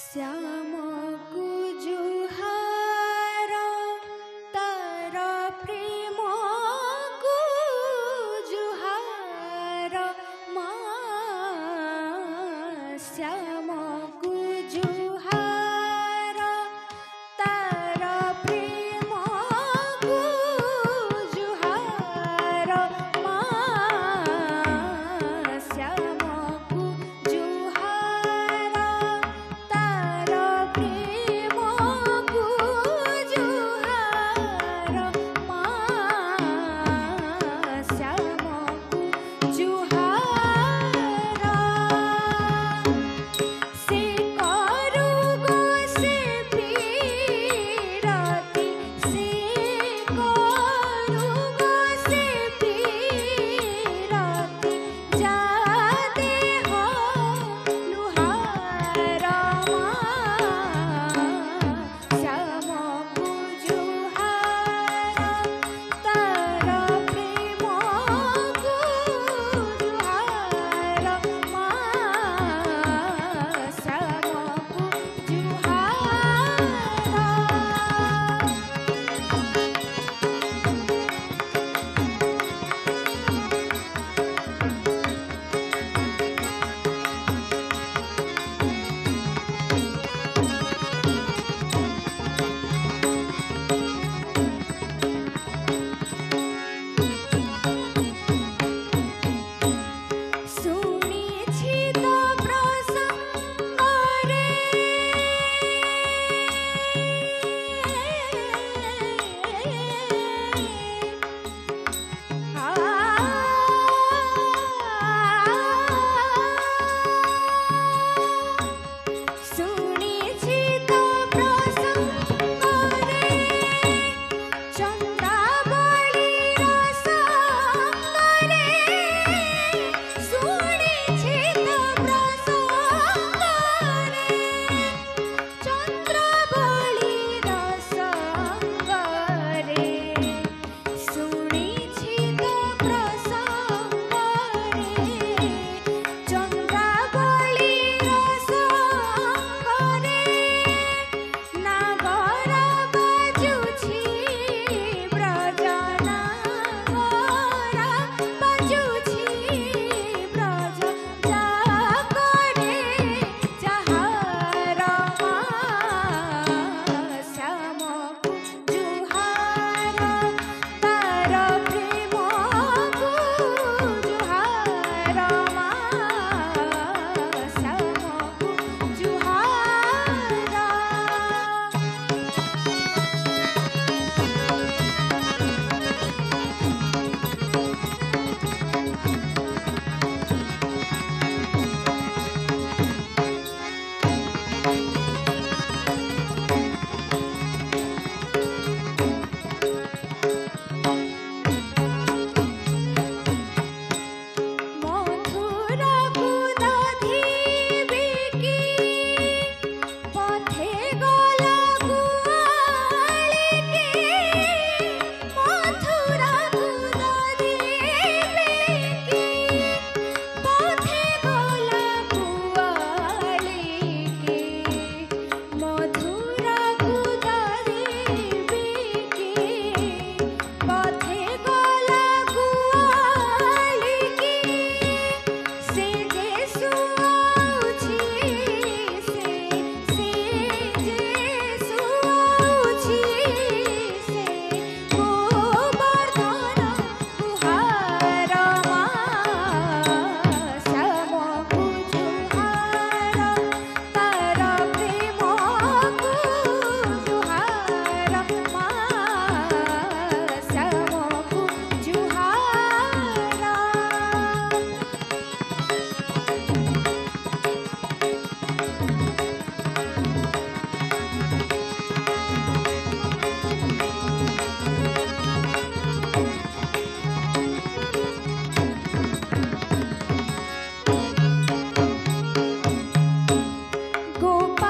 श्याम को जुहार तार प्रेम को जुहार श्याम को जुहार तार प्रेम को जुहार श्याम को जुहार तार प्रेम को जुहार श्याम को जुहार से करू गो से पीरती से करू गो से पीरती जा दे हो लुहार श्याम को जुहार तार प्रेम को जुहार श्याम को शुणिछि तो प्रसंग रे शुणिछि तो प्रसंग रे चंद्रावलीर संग रे शुणिछि तो प्रसंग रे चंद्रावलीर संग रे शुणिछि तो प्रसंग रे चंद्रावलीर संग रे नागर बाजुछि ब्रज नागर बाजुछि ब्रज जागरे जहार श्याम को जुहार तार प्रेम को जुहार श्याम को जुहार मधुरा गुदधि बिकी पथे गला गुआलिकी मधुरा गुदधि बिकी पथे गला गुआलिकी मधुरा गुदधि बिकी पथे गला गुआलिकी से जे सुआउछि से जे सुआउछि से गोवर्धन गुहार श्याम को जुहार तार प्रेम को जुहार श्याम को जुहार गोपाल